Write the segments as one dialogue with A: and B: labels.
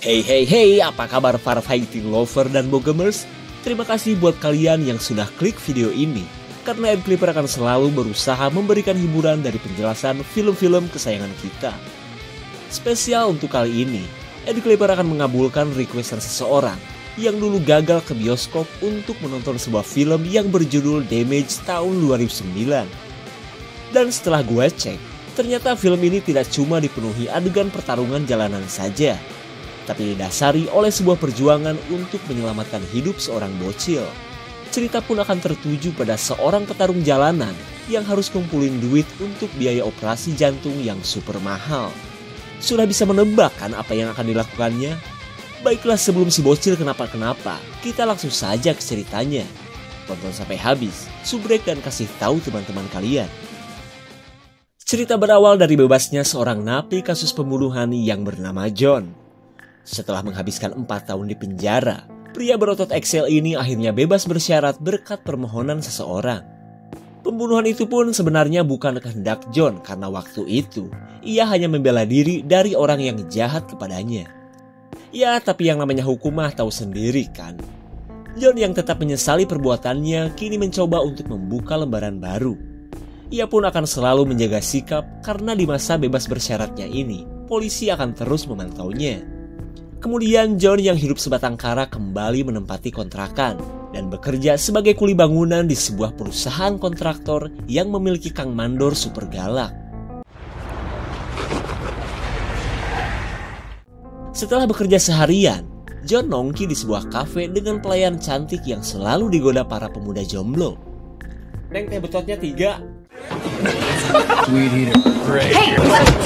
A: Hey, apa kabar para fighting lover dan bogemers? Terima kasih buat kalian yang sudah klik video ini, karena Ed Clipper akan selalu berusaha memberikan hiburan dari penjelasan film-film kesayangan kita. Spesial untuk kali ini, Ed Clipper akan mengabulkan requestan seseorang yang dulu gagal ke bioskop untuk menonton sebuah film yang berjudul Damage tahun 2009. Dan setelah gue cek, ternyata film ini tidak cuma dipenuhi adegan pertarungan jalanan saja, tapi didasari oleh sebuah perjuangan untuk menyelamatkan hidup seorang bocil. Cerita pun akan tertuju pada seorang petarung jalanan yang harus kumpulin duit untuk biaya operasi jantung yang super mahal. Sudah bisa menebak kan apa yang akan dilakukannya? Baiklah, sebelum si bocil kenapa-kenapa, kita langsung saja ke ceritanya. Tonton sampai habis, subrek dan kasih tahu teman-teman kalian. Cerita berawal dari bebasnya seorang napi kasus pembunuhan yang bernama John. Setelah menghabiskan 4 tahun di penjara, pria berotot Excel ini akhirnya bebas bersyarat berkat permohonan seseorang. Pembunuhan itu pun sebenarnya bukan kehendak John karena waktu itu ia hanya membela diri dari orang yang jahat kepadanya. Ya, tapi yang namanya hukum mah tahu sendiri kan. John yang tetap menyesali perbuatannya kini mencoba untuk membuka lembaran baru. Ia pun akan selalu menjaga sikap karena di masa bebas bersyaratnya ini, polisi akan terus memantaunya. Kemudian John yang hidup sebatang kara kembali menempati kontrakan dan bekerja sebagai kuli bangunan di sebuah perusahaan kontraktor yang memiliki Kang Mandor super galak. Setelah bekerja seharian, John nongki di sebuah kafe dengan pelayan cantik yang selalu digoda para pemuda jomblo. Neng, teh betotnya 3.
B: Sweet eater. Great. Hey,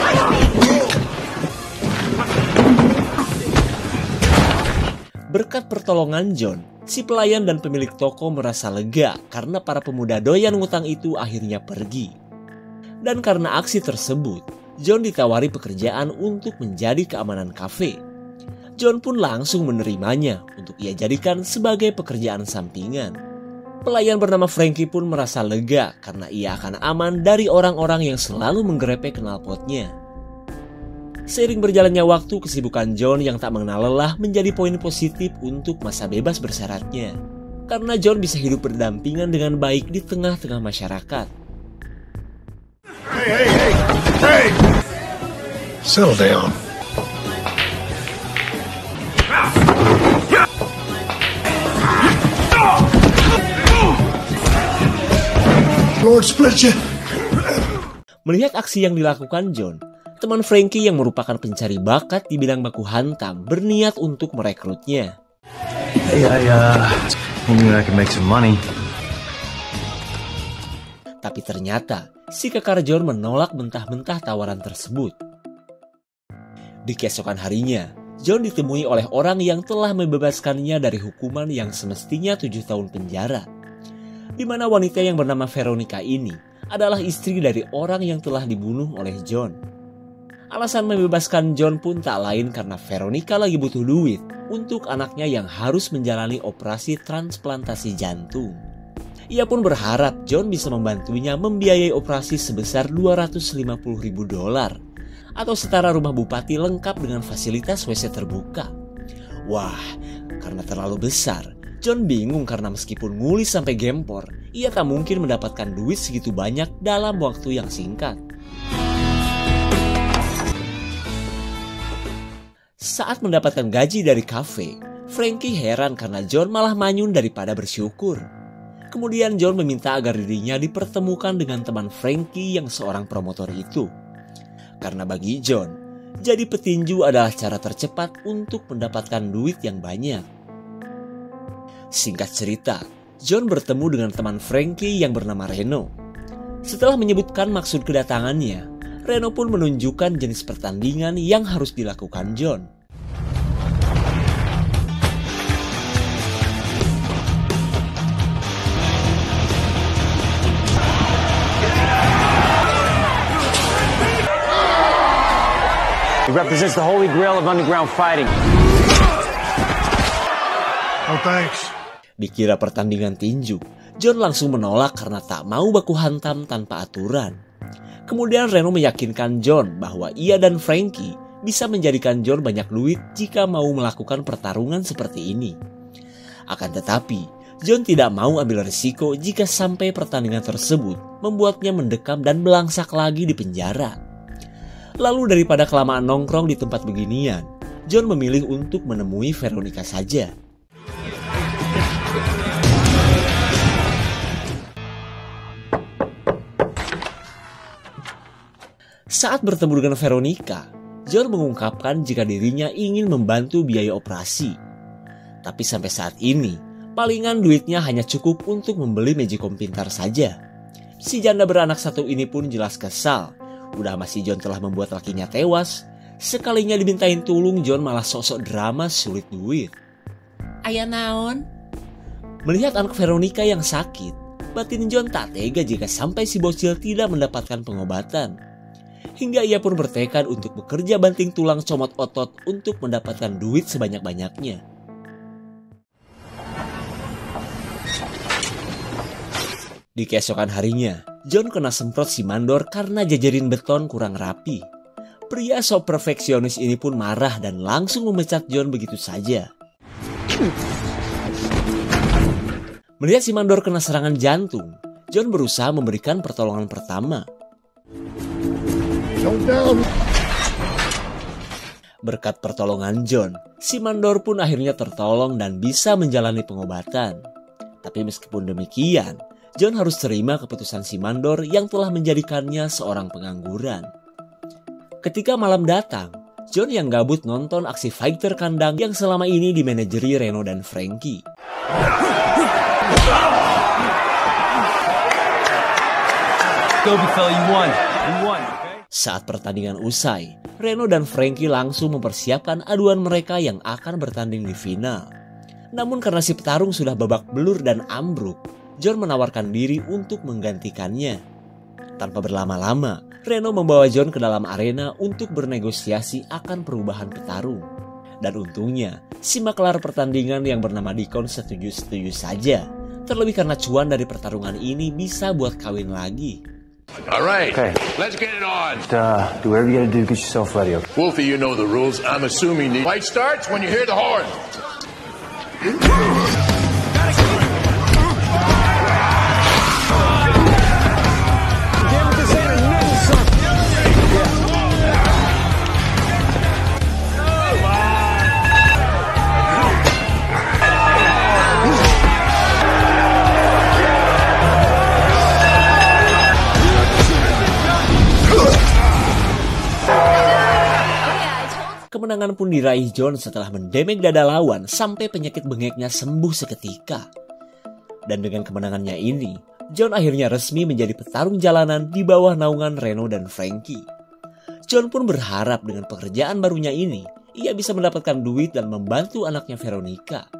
A: berkat pertolongan John, si pelayan dan pemilik toko merasa lega karena para pemuda doyan ngutang itu akhirnya pergi. Dan karena aksi tersebut, John ditawari pekerjaan untuk menjadi keamanan kafe. John pun langsung menerimanya untuk ia jadikan sebagai pekerjaan sampingan. Pelayan bernama Frankie pun merasa lega karena ia akan aman dari orang-orang yang selalu menggerepek knalpotnya. Seiring berjalannya waktu, kesibukan John yang tak mengenal lelah menjadi poin positif untuk masa bebas bersyaratnya. Karena John bisa hidup berdampingan dengan baik di tengah-tengah masyarakat.
B: Hey! Settle down. Lord split you.
A: Melihat aksi yang dilakukan John, teman Frankie yang merupakan pencari bakat di bidang baku hantam berniat untuk merekrutnya.
B: Hey, hoping I can make some money.
A: Tapi ternyata si kekar John menolak mentah-mentah tawaran tersebut. Di keesokan harinya, John ditemui oleh orang yang telah membebaskannya dari hukuman yang semestinya 7 tahun penjara. Di mana wanita yang bernama Veronica ini adalah istri dari orang yang telah dibunuh oleh John. Alasan membebaskan John pun tak lain karena Veronica lagi butuh duit untuk anaknya yang harus menjalani operasi transplantasi jantung. Ia pun berharap John bisa membantunya membiayai operasi sebesar $250.000 atau setara rumah bupati lengkap dengan fasilitas WC terbuka. Wah, karena terlalu besar, John bingung karena meskipun ngulis sampai gempor, ia tak mungkin mendapatkan duit segitu banyak dalam waktu yang singkat. Saat mendapatkan gaji dari kafe, Frankie heran karena John malah manyun daripada bersyukur. Kemudian John meminta agar dirinya dipertemukan dengan teman Frankie yang seorang promotor itu. Karena bagi John, jadi petinju adalah cara tercepat untuk mendapatkan duit yang banyak. Singkat cerita, John bertemu dengan teman Frankie yang bernama Reno. Setelah menyebutkan maksud kedatangannya, Reno pun menunjukkan jenis pertandingan yang harus dilakukan John.
C: He represents the holy grail of underground fighting.
B: Oh, thanks.
A: Dikira pertandingan tinju, John langsung menolak karena tak mau baku hantam tanpa aturan. Kemudian Reno meyakinkan John bahwa ia dan Frankie bisa menjadikan John banyak duit jika mau melakukan pertarungan seperti ini. Akan tetapi, John tidak mau ambil risiko jika sampai pertandingan tersebut membuatnya mendekam dan belangsak lagi di penjara. Lalu daripada kelamaan nongkrong di tempat beginian, John memilih untuk menemui Veronica saja. Saat bertemu dengan Veronica, John mengungkapkan jika dirinya ingin membantu biaya operasi. Tapi sampai saat ini, palingan duitnya hanya cukup untuk membeli Magicom pintar saja. Si janda beranak satu ini pun jelas kesal. Udah masih John telah membuat lakinya tewas. Sekalinya dimintain tulung, John malah sosok drama sulit duit. Aya naon? Melihat anak Veronica yang sakit, batin John tak tega jika sampai si bocil tidak mendapatkan pengobatan. Hingga ia pun bertekad untuk bekerja banting tulang comot otot untuk mendapatkan duit sebanyak-banyaknya. Di keesokan harinya, John kena semprot si mandor karena jajarin beton kurang rapi. Pria sok perfeksionis ini pun marah dan langsung memecat John begitu saja. Melihat si mandor kena serangan jantung, John berusaha memberikan pertolongan pertama. Berkat pertolongan John, si mandor pun akhirnya tertolong dan bisa menjalani pengobatan. Tapi meskipun demikian, John harus terima keputusan si mandor yang telah menjadikannya seorang pengangguran. Ketika malam datang, John yang gabut nonton aksi fighter kandang yang selama ini dimanajeri Reno dan Frankie.
B: Go, big fella, you won. You won.
A: Saat pertandingan usai, Reno dan Frankie langsung mempersiapkan aduan mereka yang akan bertanding di final. Namun karena si petarung sudah babak belur dan ambruk, John menawarkan diri untuk menggantikannya. Tanpa berlama-lama, Reno membawa John ke dalam arena untuk bernegosiasi akan perubahan petarung. Dan untungnya, si maklar pertandingan yang bernama Deacon setuju-setuju saja. Terlebih karena cuan dari pertarungan ini bisa buat kawin lagi.
D: All right,
B: Okay.
D: let's get it on.
B: Do whatever you gotta do to get yourself ready, okay?
D: Wolfie, you know the rules. I'm assuming the fight starts when you hear the horn.
A: Kemenangan pun diraih John setelah mendemek dada lawan sampai penyakit bengeknya sembuh seketika. Dan dengan kemenangannya ini, John akhirnya resmi menjadi petarung jalanan di bawah naungan Reno dan Frankie. John pun berharap dengan pekerjaan barunya ini, ia bisa mendapatkan duit dan membantu anaknya Veronica.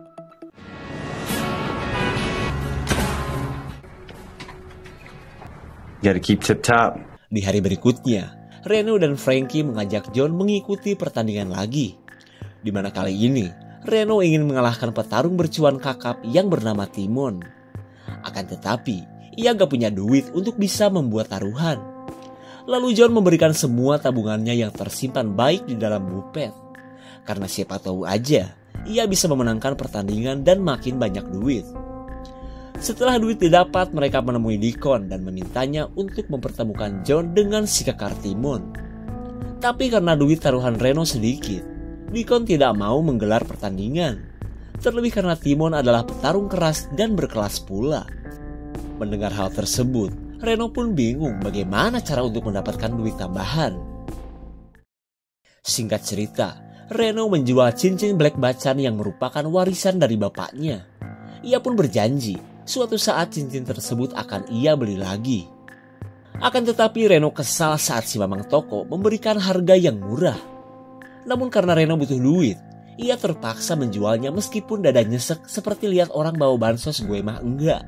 B: You gotta keep tip top.
A: Di hari berikutnya, Reno dan Frankie mengajak John mengikuti pertandingan lagi. Di mana kali ini, Reno ingin mengalahkan petarung bercuan kakap yang bernama Timon. Akan tetapi, ia gak punya duit untuk bisa membuat taruhan. Lalu John memberikan semua tabungannya yang tersimpan baik di dalam bupet. Karena siapa tahu aja, ia bisa memenangkan pertandingan dan makin banyak duit. Setelah duit didapat, mereka menemui Deacon dan memintanya untuk mempertemukan John dengan si kekar Timon. Tapi karena duit taruhan Reno sedikit, Deacon tidak mau menggelar pertandingan. Terlebih karena Timon adalah petarung keras dan berkelas pula. Mendengar hal tersebut, Reno pun bingung bagaimana cara untuk mendapatkan duit tambahan. Singkat cerita, Reno menjual cincin black bacan yang merupakan warisan dari bapaknya. Ia pun berjanji suatu saat cincin tersebut akan ia beli lagi. Akan tetapi Reno kesal saat si mamang toko memberikan harga yang murah. Namun karena Reno butuh duit, ia terpaksa menjualnya meskipun dada nyesek seperti lihat orang bawa bansos, gue mah enggak.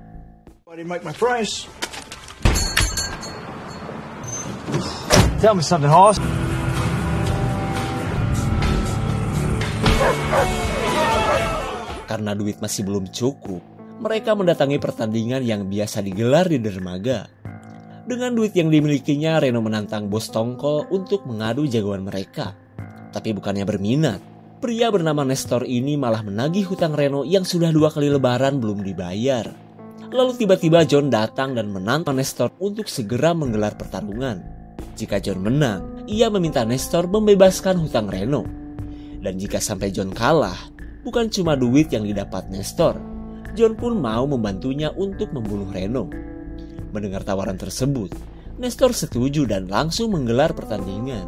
B: Tell me something, Hoss.
A: Karena duit masih belum cukup, mereka mendatangi pertandingan yang biasa digelar di dermaga. Dengan duit yang dimilikinya, Reno menantang bos tongkol untuk mengadu jagoan mereka. Tapi bukannya berminat, pria bernama Nestor ini malah menagih hutang Reno yang sudah 2 kali lebaran belum dibayar. Lalu tiba-tiba John datang dan menantang Nestor untuk segera menggelar pertarungan. Jika John menang, ia meminta Nestor membebaskan hutang Reno. Dan jika sampai John kalah, bukan cuma duit yang didapat Nestor, John pun mau membantunya untuk membunuh Reno. Mendengar tawaran tersebut, Nestor setuju dan langsung menggelar pertandingan.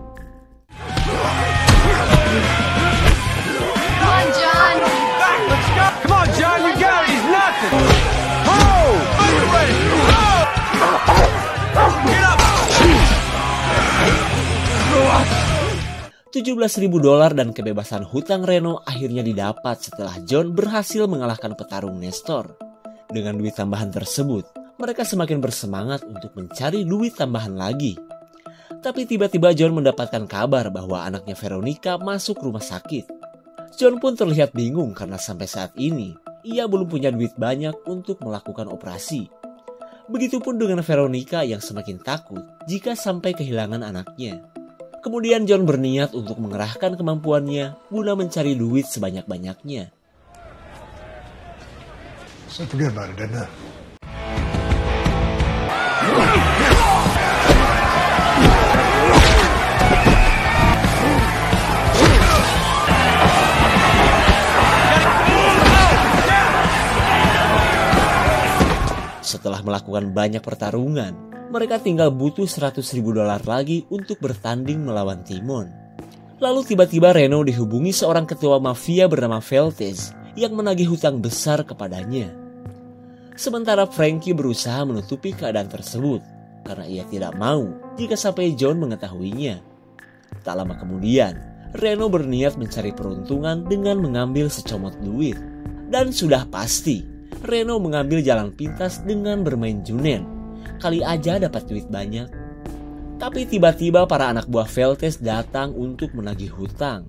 E: Come on, John!
C: Come on, John, you got it. He's nothing. Oh! Get up!
A: $17.000 dan kebebasan hutang Reno akhirnya didapat setelah John berhasil mengalahkan petarung Nestor. Dengan duit tambahan tersebut, mereka semakin bersemangat untuk mencari duit tambahan lagi. Tapi tiba-tiba John mendapatkan kabar bahwa anaknya Veronica masuk rumah sakit. John pun terlihat bingung karena sampai saat ini ia belum punya duit banyak untuk melakukan operasi. Begitupun dengan Veronica yang semakin takut jika sampai kehilangan anaknya. Kemudian John berniat untuk mengerahkan kemampuannya guna mencari duit sebanyak-banyaknya.
F: So forget about it, didn't I?
A: Setelah melakukan banyak pertarungan, mereka tinggal butuh $100.000 lagi untuk bertanding melawan Timon. Lalu tiba-tiba Reno dihubungi seorang ketua mafia bernama Veltez yang menagih hutang besar kepadanya. Sementara Frankie berusaha menutupi keadaan tersebut karena ia tidak mau jika sampai John mengetahuinya. Tak lama kemudian, Reno berniat mencari peruntungan dengan mengambil secomot duit. Dan sudah pasti, Reno mengambil jalan pintas dengan bermain junen. Kali aja dapat duit banyak. Tapi tiba-tiba para anak buah Veltez datang untuk menagih hutang.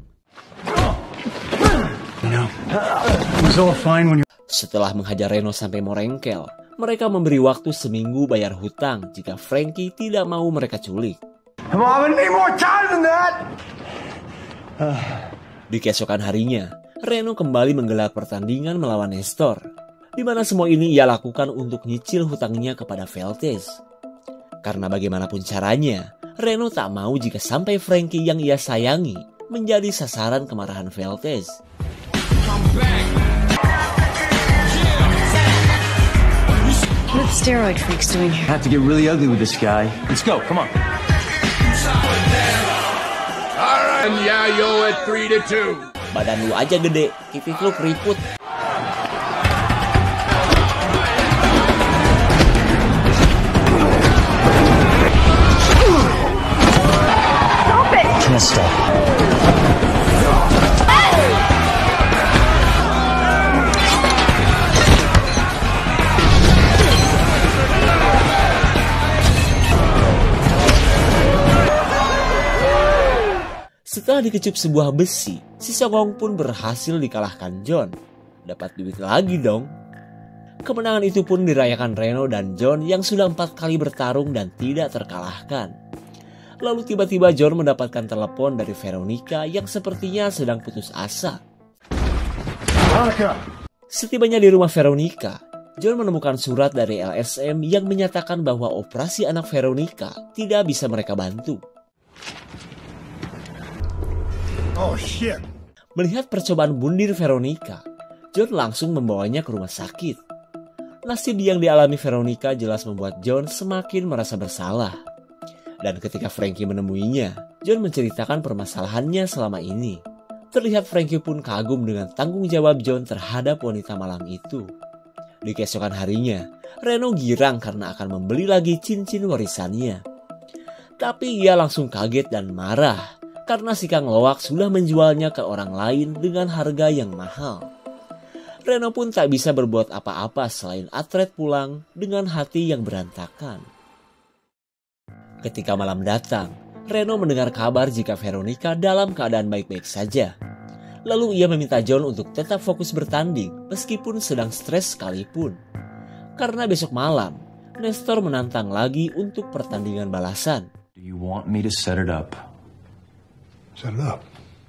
A: Setelah menghajar Reno sampai morengkel, mereka memberi waktu seminggu bayar hutang jika Frankie tidak mau mereka culik. Di keesokan harinya, Reno kembali menggelar pertandingan melawan Nestor, di mana semua ini ia lakukan untuk nyicil hutangnya kepada Veltez. Karena bagaimanapun caranya, Reno tak mau jika sampai Frankie yang ia sayangi menjadi sasaran kemarahan Veltez.
E: What steroid freaks doing here?
B: Have to get really ugly with this guy. Let's go, come on.
D: All right, and yeah, yo at 3-2.
A: Badan lu aja gede, titik lu keriput.
B: Stop.
A: Setelah dikecup sebuah besi, si Songong pun berhasil dikalahkan John. Dapat duit lagi dong. Kemenangan itu pun dirayakan Reno dan John yang sudah 4 kali bertarung dan tidak terkalahkan. Lalu tiba-tiba John mendapatkan telepon dari Veronica yang sepertinya sedang putus asa. Setibanya di rumah Veronica, John menemukan surat dari LSM yang menyatakan bahwa operasi anak Veronica tidak bisa mereka bantu.
F: Oh shit.
A: Melihat percobaan bunuh Veronica, John langsung membawanya ke rumah sakit. Nasib yang dialami Veronica jelas membuat John semakin merasa bersalah. Dan ketika Frankie menemuinya, John menceritakan permasalahannya selama ini. Terlihat Frankie pun kagum dengan tanggung jawab John terhadap wanita malam itu. Di keesokan harinya, Reno girang karena akan membeli lagi cincin warisannya. Tapi ia langsung kaget dan marah karena si Kang Loak sudah menjualnya ke orang lain dengan harga yang mahal. Reno pun tak bisa berbuat apa-apa selain atret pulang dengan hati yang berantakan. Ketika malam datang, Reno mendengar kabar jika Veronica dalam keadaan baik-baik saja. Lalu ia meminta John untuk tetap fokus bertanding meskipun sedang stres sekalipun. Karena besok malam, Nestor menantang lagi untuk pertandingan balasan.
B: Do you want me to set it up?
F: Set it up.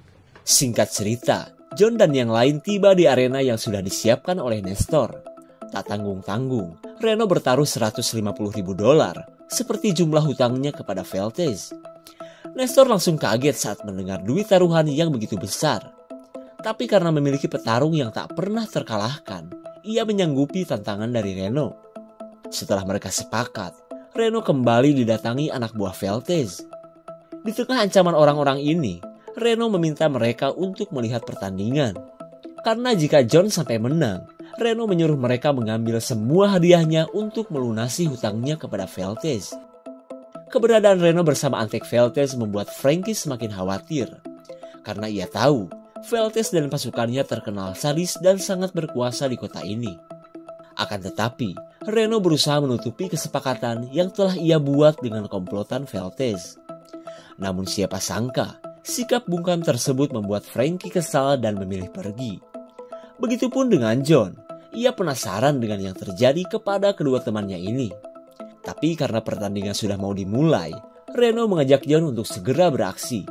A: Singkat cerita, John dan yang lain tiba di arena yang sudah disiapkan oleh Nestor. Tak tanggung-tanggung, Reno bertaruh $150.000 seperti jumlah hutangnya kepada Veltez. Nestor langsung kaget saat mendengar duit taruhan yang begitu besar. Tapi karena memiliki petarung yang tak pernah terkalahkan, ia menyanggupi tantangan dari Reno. Setelah mereka sepakat, Reno kembali didatangi anak buah Veltez. Di tengah ancaman orang-orang ini, Reno meminta mereka untuk melihat pertandingan. Karena jika John sampai menang, Reno menyuruh mereka mengambil semua hadiahnya untuk melunasi hutangnya kepada Veltez. Keberadaan Reno bersama antek Veltez membuat Frankie semakin khawatir. Karena ia tahu, Veltez dan pasukannya terkenal sadis dan sangat berkuasa di kota ini. Akan tetapi, Reno berusaha menutupi kesepakatan yang telah ia buat dengan komplotan Veltez. Namun siapa sangka, sikap bungkam tersebut membuat Frankie kesal dan memilih pergi. Begitupun dengan John, ia penasaran dengan yang terjadi kepada kedua temannya ini. Tapi karena pertandingan sudah mau dimulai, Reno mengajak John untuk segera beraksi.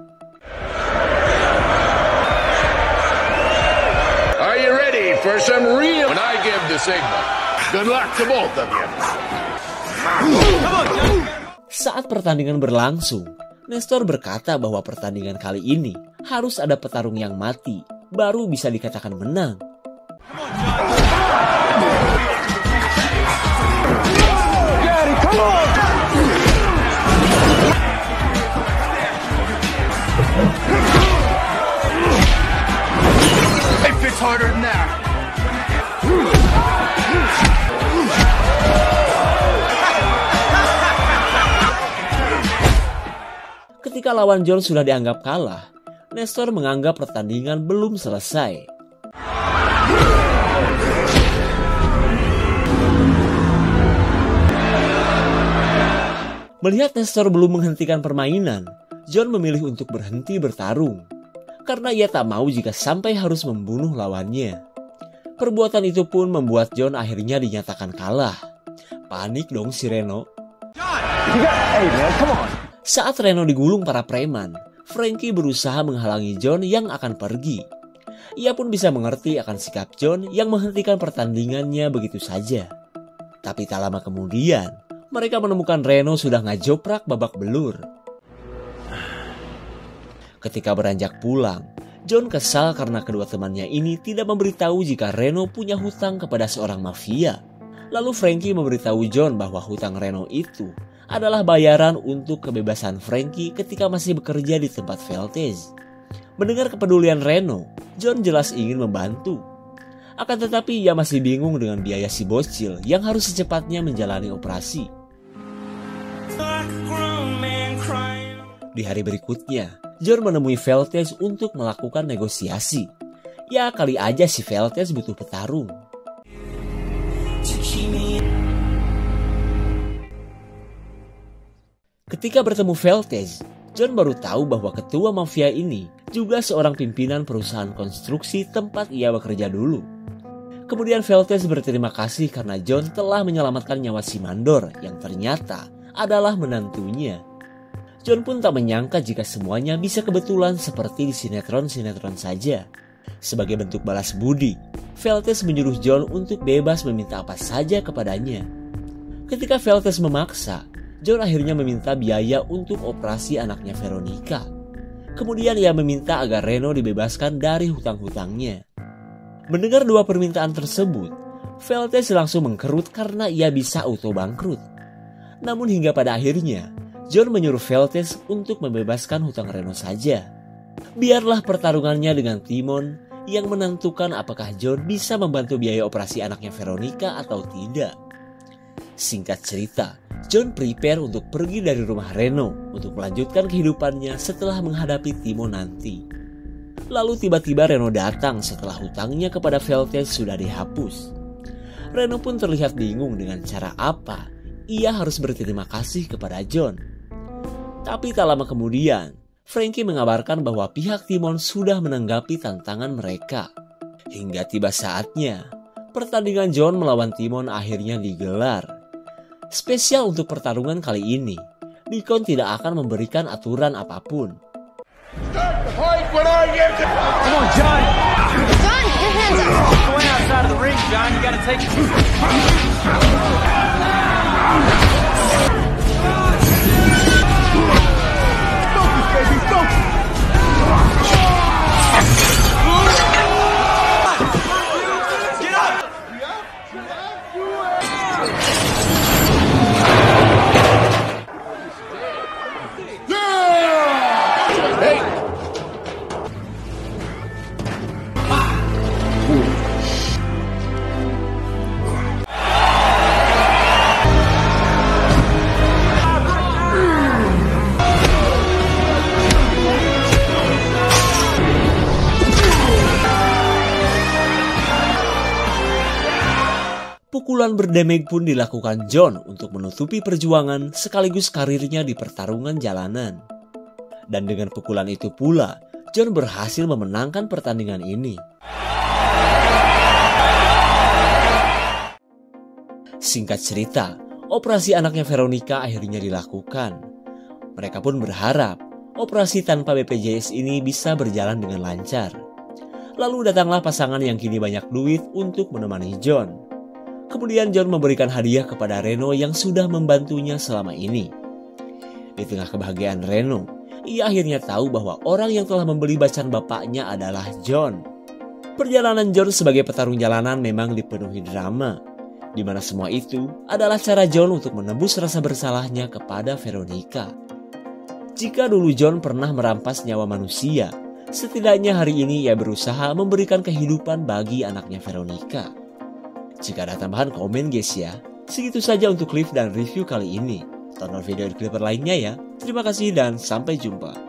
D: Are you ready for some real? When I give the signal, good luck to both of you.
A: Saat pertandingan berlangsung, Nestor berkata bahwa pertandingan kali ini harus ada petarung yang mati, baru bisa dikatakan menang.
C: It fits harder than that.
A: Ketika lawan John sudah dianggap kalah, Nestor menganggap pertandingan belum selesai. Melihat Nestor belum menghentikan permainan, John memilih untuk berhenti bertarung. Karena ia tak mau jika sampai harus membunuh lawannya. Perbuatan itu pun membuat John akhirnya dinyatakan kalah. Panik dong si Reno.
C: Hey man, come on.
A: Saat Reno digulung para preman, Frankie berusaha menghalangi John yang akan pergi. Ia pun bisa mengerti akan sikap John yang menghentikan pertandingannya begitu saja. Tapi tak lama kemudian, mereka menemukan Reno sudah ngajoprak babak belur. Ketika beranjak pulang, John kesal karena kedua temannya ini tidak memberitahu jika Reno punya hutang kepada seorang mafia. Lalu Frankie memberitahu John bahwa hutang Reno itu adalah bayaran untuk kebebasan Frankie ketika masih bekerja di tempat Veltez. Mendengar kepedulian Reno, John jelas ingin membantu. Akan tetapi ia masih bingung dengan biaya si bocil yang harus secepatnya menjalani operasi. Di hari berikutnya, John menemui Veltez untuk melakukan negosiasi. Ya kali aja si Veltez butuh petarung. Ketika bertemu Veltez, John baru tahu bahwa ketua mafia ini juga seorang pimpinan perusahaan konstruksi tempat ia bekerja dulu. Kemudian Veltez berterima kasih karena John telah menyelamatkan nyawa si mandor yang ternyata adalah menantunya. John pun tak menyangka jika semuanya bisa kebetulan seperti di sinetron-sinetron saja. Sebagai bentuk balas budi, Veltez menyuruh John untuk bebas meminta apa saja kepadanya. Ketika Veltez memaksa, John akhirnya meminta biaya untuk operasi anaknya Veronica. Kemudian ia meminta agar Reno dibebaskan dari hutang-hutangnya. Mendengar dua permintaan tersebut, Veltez langsung mengkerut karena ia bisa auto bangkrut. Namun hingga pada akhirnya, John menyuruh Veltez untuk membebaskan hutang Reno saja. Biarlah pertarungannya dengan Timon yang menentukan apakah John bisa membantu biaya operasi anaknya Veronica atau tidak. Singkat cerita, John prepare untuk pergi dari rumah Reno untuk melanjutkan kehidupannya setelah menghadapi Timon nanti. Lalu tiba-tiba Reno datang setelah hutangnya kepada Veltez sudah dihapus. Reno pun terlihat bingung dengan cara apa ia harus berterima kasih kepada John. Tapi tak lama kemudian, Frankie mengabarkan bahwa pihak Timon sudah menanggapi tantangan mereka. Hingga tiba saatnya, pertandingan John melawan Timon akhirnya digelar. Spesial untuk pertarungan kali ini, Deacon tidak akan memberikan aturan apapun.
D: Start the fight when I give the...
C: Come on, John.
E: John, get your hands up.
C: Going outside of the ring, John. You gotta take it. Focus, baby, focus.
D: Hey!
A: Pukulan berdamage pun dilakukan John untuk menutupi perjuangan sekaligus karirnya di pertarungan jalanan. Dan dengan pukulan itu pula, John berhasil memenangkan pertandingan ini. Singkat cerita, operasi anaknya Veronica akhirnya dilakukan. Mereka pun berharap operasi tanpa BPJS ini bisa berjalan dengan lancar. Lalu datanglah pasangan yang kini banyak duit untuk menemani John. Kemudian John memberikan hadiah kepada Reno yang sudah membantunya selama ini. Di tengah kebahagiaan Reno, ia akhirnya tahu bahwa orang yang telah membeli bacaan bapaknya adalah John. Perjalanan John sebagai petarung jalanan memang dipenuhi drama, di mana semua itu adalah cara John untuk menebus rasa bersalahnya kepada Veronica. Jika dulu John pernah merampas nyawa manusia, setidaknya hari ini ia berusaha memberikan kehidupan bagi anaknya Veronica. Jika ada tambahan komen guys ya. Segitu saja untuk clip dan review kali ini. Tonton video Clipper lainnya ya. Terima kasih dan sampai jumpa.